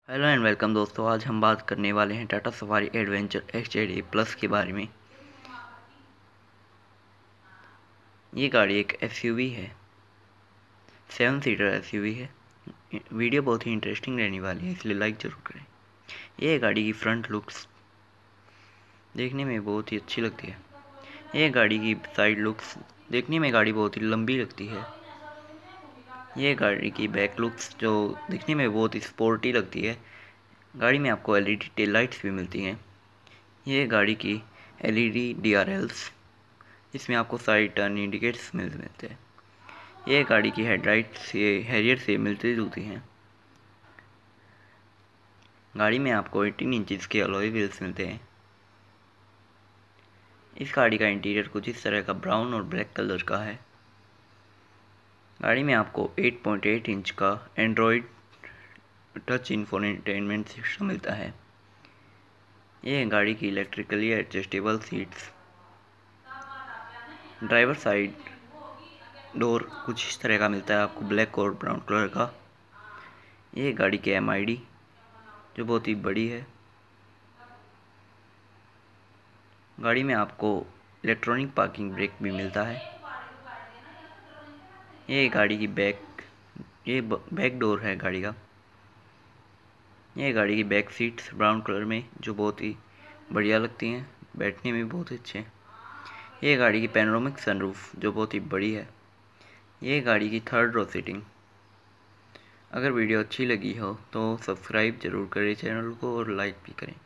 Hello and welcome दोस्तों। आज हम बात करने वाले हैं Tata Safari Adventure XJD plus के बारे में। ये गाड़ी एक SUV है, 7 सीटर SUV है। वीडियो बहुत ही इंटरेस्टिंग रहने वाली है, इसलिए लाइक ज़रूर करें। ये गाड़ी की फ्रंट लुक्स देखने में बहुत ही अच्छी लगती है। ये गाड़ी की साइड लुक्स देखने में गाड़ी बहुत ही लंबी लगती है। ये गाड़ी की बैक लुक्स जो दिखने में बहुत ही स्पोर्टी लगती है। गाड़ी में आपको LED टेल लाइट्स भी मिलती हैं। ये गाड़ी की LED DRLs, इसमें आपको साइड टर्न इंडिकेटर्स मिलते हैं। ये गाड़ी की हेडलाइट्स ये हैरियर से मिलती जुलती हैं। गाड़ी में आपको 18 इंचज़ के अलॉय व्हील्स मिलते हैं। इस गाड़ी का इंटीरियर कुछ इस तरह का ब्राउन और ब्लैक कलर का है। गाड़ी में आपको 8.8 इंच का एंड्रॉयड टच इंफोटेनमेंट सिस्टम मिलता है। ये गाड़ी की electrically adjustable seats, driver side door कुछ इस तरह का मिलता है आपको, ब्लैक और ब्राउन कलर का। ये गाड़ी की MID जो बहुत ही बड़ी है। गाड़ी में आपको इलेक्ट्रॉनिक पार्किंग ब्रेक भी मिलता है। ये गाड़ी की बैक डोर है गाड़ी का। ये गाड़ी की बैक सीट्स ब्राउन कलर में जो बहुत ही बढ़िया लगती हैं, बैठने में बहुत अच्छे हैं। ये गाड़ी की पैनोरामिक सनरूफ जो बहुत ही बड़ी है। ये गाड़ी की 3rd रो सीटिंग। अगर वीडियो अच्छी लगी हो तो सब्सक्राइब ज़रूर करें चैनल को और लाइक भी करें।